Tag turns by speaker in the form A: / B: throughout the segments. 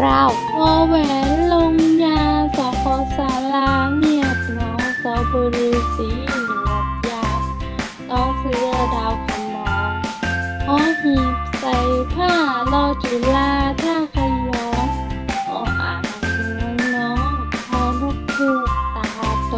A: เราวอแหวนลงยาสอคอสาราเงียบเหงาสอบุรีสีหนวดยาวสอเสือดาวขนองหอหีบใส่ผ้ารอจุฬาท่าขยองอ่างเมืองน้องหอนกฮูกตาโต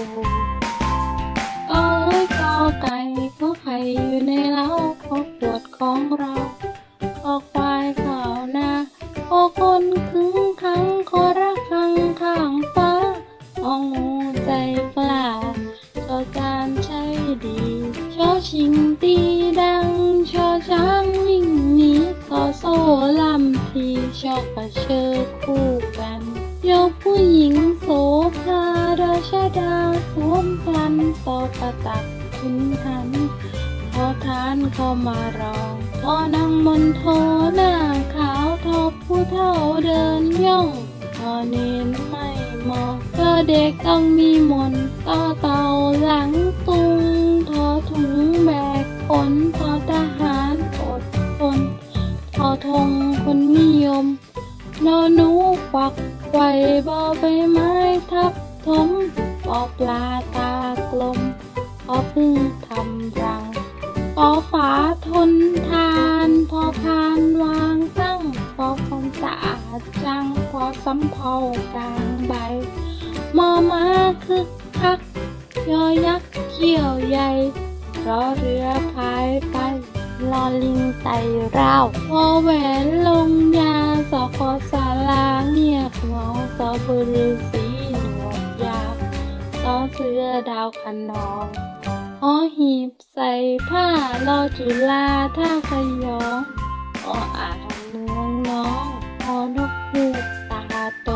A: กอไก่ก็ไข่อยู่ในเล้าขอขวดของเราขอควายข่าวนาขอคนขึงขังขอระฆังข้างฟ้างูใจกล้าชอจานใช้ดีชอชิงตีดังชอช้างวิ่งหนีขอโซ่ลำทีชอกกระเชอคู่กันยกผู้หญิงโสภาราชดาสวมพันต่อประตักขุนหันพอทานเข้ามารองทอนังมนโทหน้าขาวทอผู้เฒ่าเดินย่องทอเน้นไม่มองก็เด็กต้องมีมนต่อเต่าหลังตุงทอถุงแบกขนทอทหารอดทนทอธงคนนิยมนอหนูควักไขว่บอใบไม้ทับถมปอปลาตากลมพอพึ่งทำรังพอฝาทนทานพอพานวางตั้งพอความสะอาดจังพอสำเภากลางใบมอม้าคึกคักยอยักษ์เขี้ยวใหญ่รอเรือพายไปลอลิงไต่ราววอแหวนลงยาสอคอสาราเงียบเหงาสอบุรีสีหนวดยาวสอเสือดาวขนองหอหีบใส่ผ้ารอจุฬาท่าขยองอ่างเมืองน้องหอนกฮูกตาโต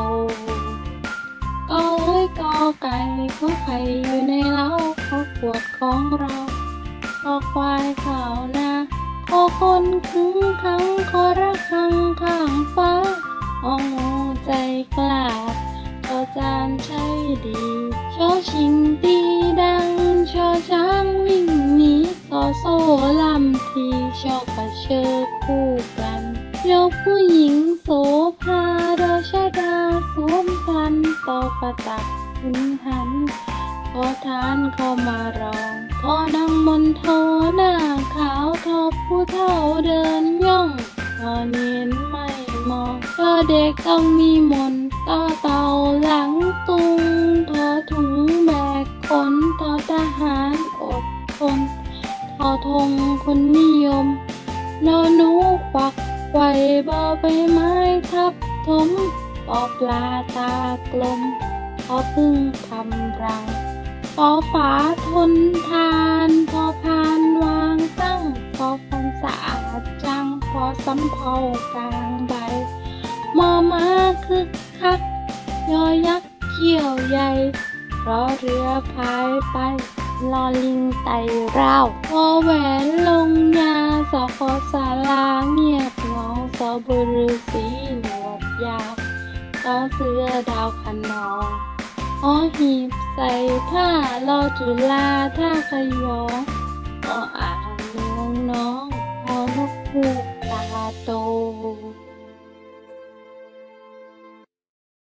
A: กอไก่ก็ไข่อยู่ในเล้าขอขวดของเราขอควายข่าวนาขอคนขึงขังขอระฆังข้างฟ้างูใจกล้าชอจานใช้ดีชอชิงตีดังชอช้างวิ่งหนีขอโซ่ลำทีชอกกระเชอคู่กันยกผู้หญิงโสภาราชดาสวมพันต่อประตักขุนหันขอทานเข้ามารองทอนังมนโทหน้าขาวทอผู้เฒ่าเดินย่องทอเน้นไม่มองก็เด็กต้องมีมนต่อเต่าหลังตุงทอถุงแบกขนทอทหารอดทนทอธงคนนิยมนอหนูควักไขว่บอใบไม้ทับถมปอปลาตากลมพอพึ่งทำรังพอฝาทนทานพอพานวางตั้งพอความสะอาดจังพอสำเภากลางใบมอม้าคึกคักยอยักษ์เขี้ยวใหญ่รอเรือพายไปลอลิงไต่ราววอแหวนลงยาสอคอสาราเงียบเหงาสอบุรีสีหนวดยาวสอเสือดาวขนองหอหีบใส่ผ้ารอจุฬาท่าขยองอ่างเมืองน้องหอนกฮูกตาโต